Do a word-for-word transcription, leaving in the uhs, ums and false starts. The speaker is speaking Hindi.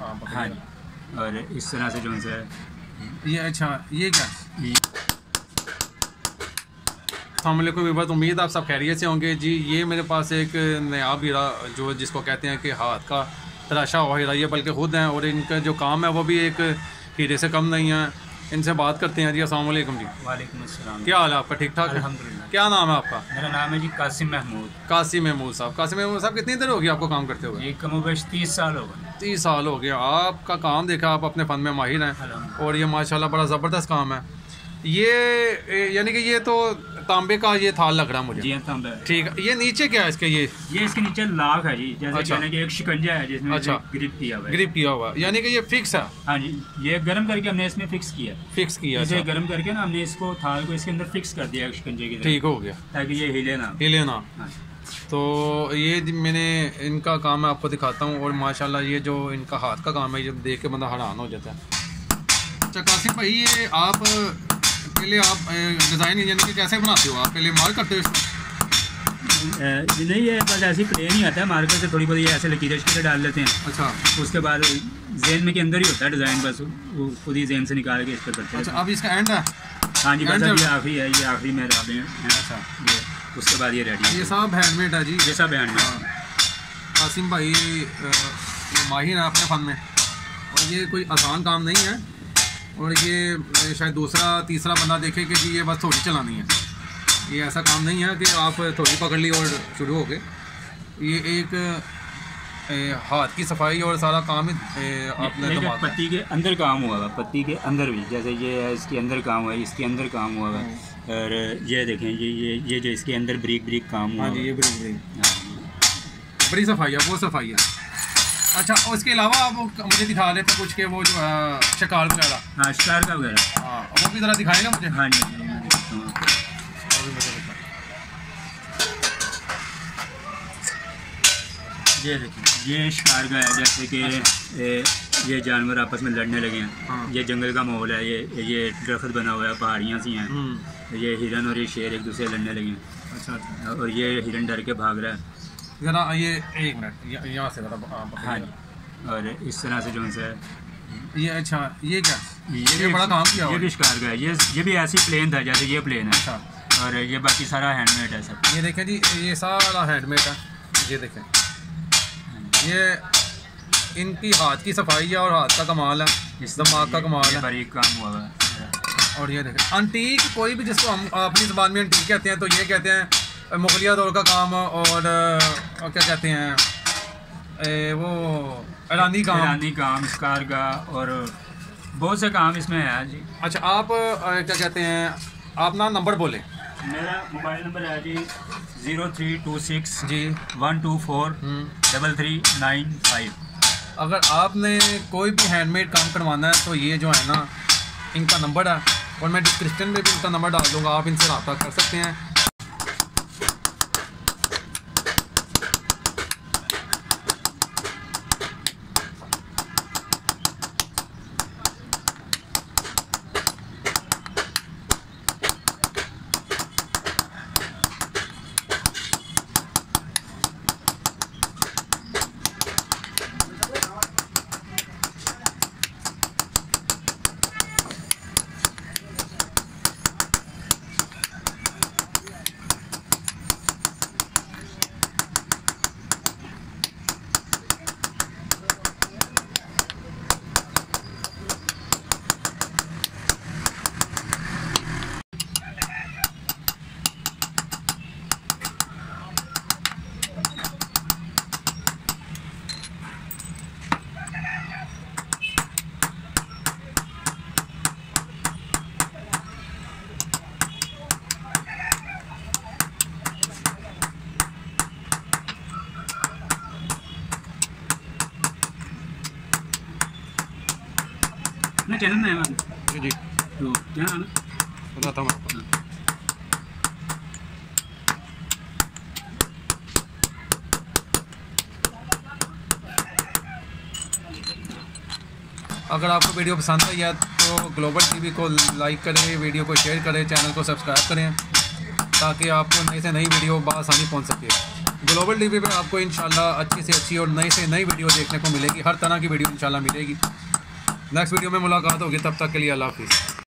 हाँ जी। और इस तरह से जो है ये अच्छा ये क्या अस्सलामुअलैकुम वीवर्स, उम्मीद आप सब खैरियत से होंगे जी। ये मेरे पास एक नया हीरा जो जिसको कहते हैं कि हाथ का तराशा हुआ हीरा, ये बल्कि खुद हैं और इनका जो काम है वो भी एक हीरे से कम नहीं है। इनसे बात करते हैं जी। अस्सलामुअलैकुम जी। वालेकुम अस्सलाम। क्या हाल है आपका? ठीक ठाक है अल्हम्दुलिल्लाह। क्या नाम है आपका? मेरा नाम है जी कासिम महमूद। कासिम महमूद साहब। कासिम महमूद साहब कितनी देर हो गई आपको काम करते हुए? ये कमोबेश तीस साल हो गए। तीस साल हो गया आपका काम। देखा आप अपने फ़न में माहिर हैं और ये माशाल्लाह बड़ा ज़बरदस्त काम है। ये यानी कि ये तो तांबे का ये थाल लग रहा है मुझे। जी हाँ, तांबे। ठीक है। ये नीचे क्या है इसके? ये ये इसके नीचे लाख है जी, जैसे अच्छा। कि एक शिकंजा है जिसमें अच्छा। ग्रिप किया हुआ है। ग्रिप किया हुआ है, यानी कि ये फिक्स है। हाँ जी, ये गर्म करके हमने इसमें फिक्स किया। फिक्स किया इसे अच्छा। गर्म करके ना हमने इसको थाल को इसके अंदर फिक्स कर दिया शिकंजे की तरह, ठीक हो गया ताकि ये हिले ना हिले ना। हाँ। तो ये जी मैंने इनका काम मैं आपको दिखाता हूँ और माशाल्लाह ये जो इनका हाथ का काम है ये देख के बंदा हैरान हो जाता है। अच्छा कासिम भाई, ये आप पहले आप डिज़ाइन यानी कि कैसे बनाते हो? आप पहले मार्क करते हो इसको? जी नहीं, ये बस ऐसे ही प्लेन ही आता है, मार्कर से थोड़ी बहुत ऐसे लकीरें शकीरें डाल लेते हैं। अच्छा। उसके बाद जेन में के अंदर ही होता है डिज़ाइन, बस वो खुद ही जेन से निकाल के इस पर करते हैं। अच्छा, अब इसका एंड है? हाँ जी, बस एंड ये आखिरी है, ये आखिरी में रहा है। अच्छा। ये उसके बाद ये रेडी है। ये सब हैंडमेड है जी? ये सब हैंडमेड। कासिम भाई माहिर है अपने फ़न में और ये कोई आसान काम नहीं है। और ये शायद दूसरा तीसरा बंदा देखे कि जी ये बस थोड़ी चलानी है, ये ऐसा काम नहीं है कि आप थोड़ी पकड़ ली और शुरू हो गए। ये एक ए, हाथ की सफाई और सारा काम ही आपने दिमाग में। पत्ती के अंदर काम हुआ है, पत्ती के अंदर भी, जैसे ये है इसके अंदर काम हुआ है, इसके अंदर काम हुआ है। और ये देखें ये ये ये जो इसके अंदर ब्रिक ब्रिक काम हुआ है। हाँ जी, ये बड़ी बड़ी बड़ी सफाई है, वो सफाई है। अच्छा, और इसके अलावा आप मुझे दिखा रहे थे कुछ के वो जो है शिकार वगैरह। हाँ, शिकार का वगैरह। हाँ, वो भी ज़रा दिखाएगा मुझे। हाँ जी। ये देखिए ये शिकार का है, जैसे कि अच्छा। ये जानवर आपस में लड़ने लगे हैं। हाँ। ये जंगल का माहौल है, ये ये दरख्त बना हुआ है, पहाड़ियाँ सी हैं। ये हिरन और ये शेर एक दूसरे लड़ने लगे हैं। अच्छा अच्छा। और ये हिरन डर के भाग रहा है। जरा ये एक मिनट यहाँ से ज़रा। हाँ जी। और इस तरह से जो है ये अच्छा ये क्या ये, ये बड़ा काम किया? ये भी शिकार का है। ये ये भी ऐसी प्लेन था जैसे ये प्लेन है। अच्छा। और ये बाकी सारा हैंडमेड है सब। ये देखें जी, ये सारा हैंडमेड है। ये देखें, ये इनकी हाथ की सफाई है और हाथ का कमाल है, इस दिमाग का कमाल है, बारीक काम हुआ है। और ये देखें अंटीक, कोई भी जिसको हम अपनी ज़बान में अंटीक कहते हैं, तो ये कहते हैं मुगलिया दौर का काम और, और क्या कहते हैं ए, वो ईरानी काम ईरानी काम शिकार का और बहुत से काम इसमें है जी। अच्छा, आप क्या कहते हैं, आप ना नंबर बोले। मेरा मोबाइल नंबर है G zero three two six G one two four double three nine five. अगर आपने कोई भी हैंडमेड काम करवाना है तो ये जो है ना इनका नंबर है, और मैं डिस्क्रिप्शन में भी इनका नंबर डाल दूँगा, आप इनसे रब्ता कर सकते हैं। मैं चैनल में है जी जी, तो क्या है ना बताता हूँ आपको। अगर आपको वीडियो पसंद आई है तो ग्लोबल टीवी को लाइक करें, वीडियो को शेयर करें, चैनल को सब्सक्राइब करें ताकि आपको नई से नई वीडियो बआसानी पहुंच सके। ग्लोबल टीवी पे आपको इंशाल्लाह अच्छी से अच्छी और नई से नई वीडियो देखने को मिलेगी, हर तरह की वीडियो इंशाल्लाह मिलेगी। नेक्स्ट वीडियो में मुलाकात होगी, तब तक के लिए अल्लाह हाफिज़।